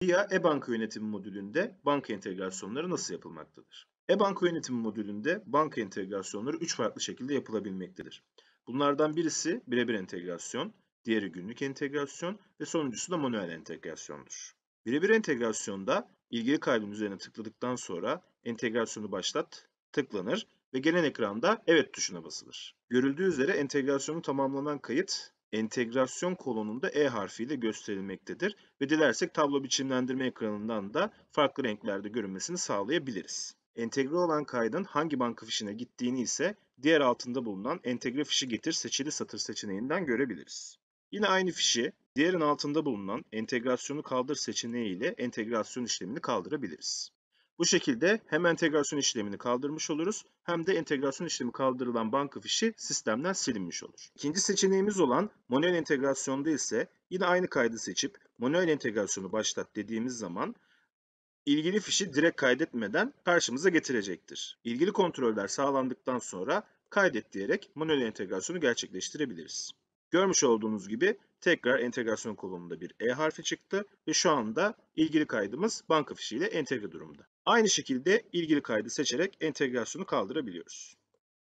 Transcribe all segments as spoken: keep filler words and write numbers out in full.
Dia e-banka yönetimi modülünde banka entegrasyonları nasıl yapılmaktadır? E-banka yönetimi modülünde banka entegrasyonları üç farklı şekilde yapılabilmektedir. Bunlardan birisi birebir entegrasyon, diğeri günlük entegrasyon ve sonuncusu da manuel entegrasyondur. Birebir entegrasyonda ilgili kaydın üzerine tıkladıktan sonra entegrasyonu başlat tıklanır ve gelen ekranda evet tuşuna basılır. Görüldüğü üzere entegrasyonu tamamlanan kayıt entegrasyon kolonunda E harfiyle gösterilmektedir ve dilersek tablo biçimlendirme ekranından da farklı renklerde görünmesini sağlayabiliriz. Entegre olan kaydın hangi banka fişine gittiğini ise diğer altında bulunan entegre fişi getir seçili satır seçeneğinden görebiliriz. Yine aynı fişi diğerin altında bulunan entegrasyonu kaldır seçeneği ile entegrasyon işlemini kaldırabiliriz. Bu şekilde hem entegrasyon işlemini kaldırmış oluruz hem de entegrasyon işlemi kaldırılan banka fişi sistemden silinmiş olur. İkinci seçeneğimiz olan manuel entegrasyonda ise yine aynı kaydı seçip manuel entegrasyonu başlat dediğimiz zaman ilgili fişi direkt kaydetmeden karşımıza getirecektir. İlgili kontroller sağlandıktan sonra kaydet diyerek manuel entegrasyonu gerçekleştirebiliriz. Görmüş olduğunuz gibi tekrar entegrasyon kolonunda bir E harfi çıktı ve şu anda ilgili kaydımız banka fişiyle entegre durumda. Aynı şekilde ilgili kaydı seçerek entegrasyonu kaldırabiliyoruz.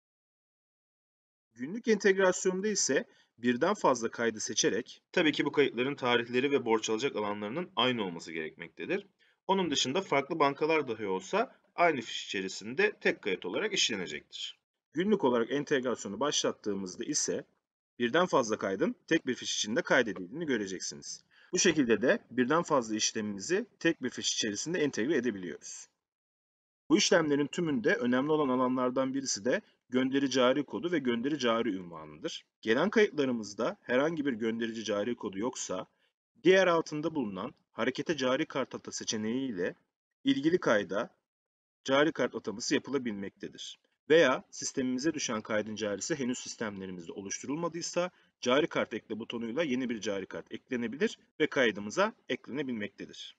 Günlük entegrasyonda ise birden fazla kaydı seçerek, tabii ki bu kayıtların tarihleri ve borç alacak alanlarının aynı olması gerekmektedir. Onun dışında farklı bankalar dahi olsa aynı fiş içerisinde tek kayıt olarak işlenecektir. Günlük olarak entegrasyonu başlattığımızda ise birden fazla kaydın tek bir fiş içinde kaydedildiğini göreceksiniz. Bu şekilde de birden fazla işlemimizi tek bir fiş içerisinde entegre edebiliyoruz. Bu işlemlerin tümünde önemli olan alanlardan birisi de gönderi cari kodu ve gönderi cari ünvanıdır. Gelen kayıtlarımızda herhangi bir gönderici cari kodu yoksa, diğer altında bulunan harekete cari kart ata seçeneği ile ilgili kayda cari kart ataması yapılabilmektedir. Veya sistemimize düşen kaydın carisi henüz sistemlerimizde oluşturulmadıysa cari kart ekle butonuyla yeni bir cari kart eklenebilir ve kaydımıza eklenebilmektedir.